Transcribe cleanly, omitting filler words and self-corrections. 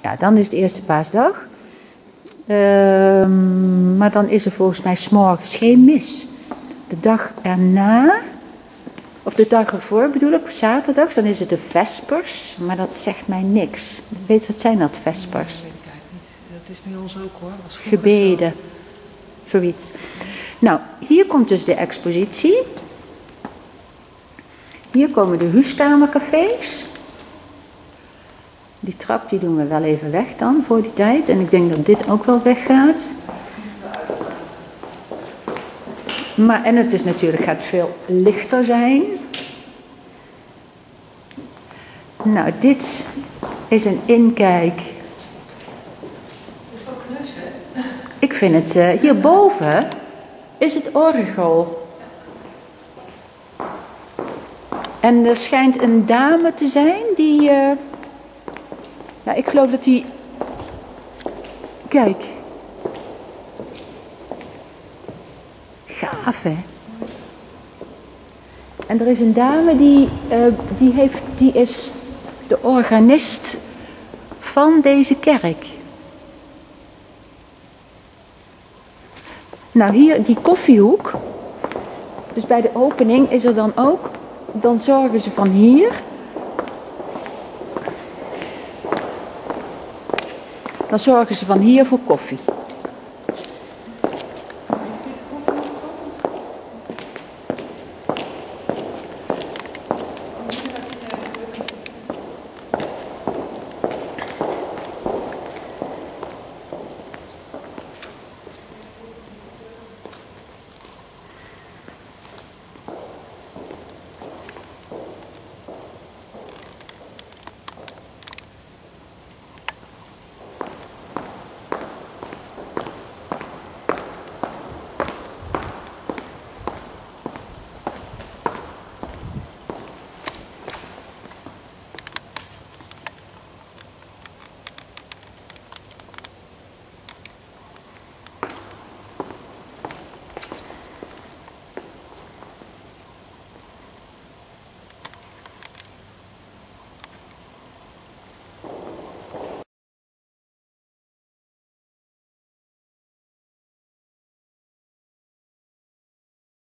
Ja, dan is het eerste paasdag. Maar dan is er volgens mij 's morgens geen mis. De dag erna, of de dag ervoor bedoel ik, zaterdags, dan is het de vespers. Maar dat zegt mij niks. Weet wat zijn dat, vespers? Dat weet ik eigenlijk niet. Dat is bij ons ook hoor. Gebeden. Zoiets. Nou, hier komt dus de expositie. Hier komen de huiskamercafés. Die trap die doen we wel even weg dan voor die tijd. En ik denk dat dit ook wel weggaat. Maar, en het is natuurlijk, gaat veel lichter zijn. Nou, dit is een inkijk. Het is wel knus, hè? Ik vind het, hierboven is het orgel. En er schijnt een dame te zijn die, ja, ik geloof dat die, kijk. Gaaf, hè? En er is een dame die is de organist van deze kerk. Nou, hier die koffiehoek. Dus bij de opening is er dan ook, dan zorgen ze van hier. Dan zorgen ze van hier voor koffie.